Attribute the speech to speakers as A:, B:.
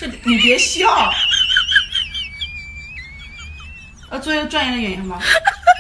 A: 你别笑。做一个专业的演员吧。